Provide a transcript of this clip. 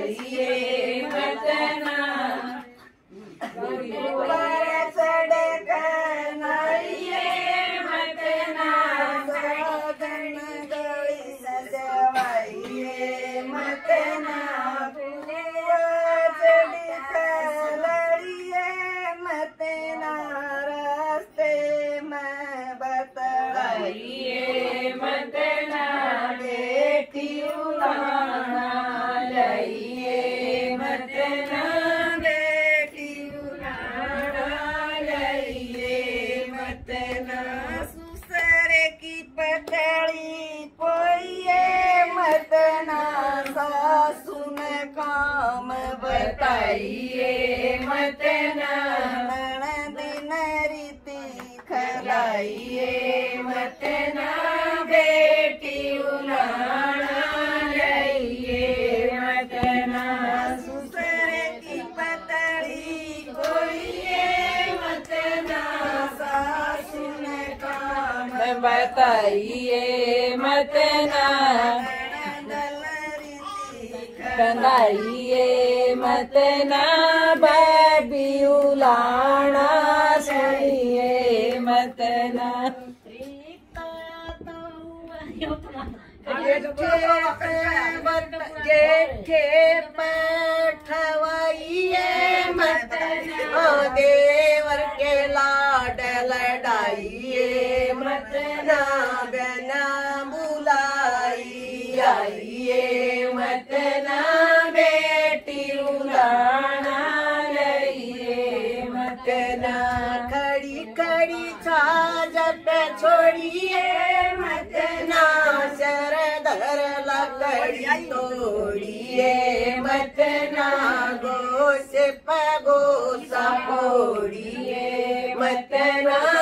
लाइए मतना ऊपर सड़क नाइए मतना सगन गली सजवाइए मतना सड़क लड़िए मतना रास्ते में बतलाइए मतना बेटी उलाना लाइए मतना बेटी उलाना लाइए मतना सुसरे की पतली पोइए मतना सासू ने काम बताइए मतना ननद रीति खलाइए मतना बेटी उलाना लाइए मतना सुसरे की पतली कोइए मतना सासू ने काम बताइए मतना कंगाइए मतना बाबी उलाना सुनिए मतना जेठे बैठवाइए मतना देवर के लाड लड़ाइए मतना बिना बुलाई आइए मतना बेटी उलाना लाइए मतना खड़ी खड़ी छाज पे छोड़िए मतना शरदर लकड़ी तोड़िए मतना गोश पे गोसा फोड़िए मतना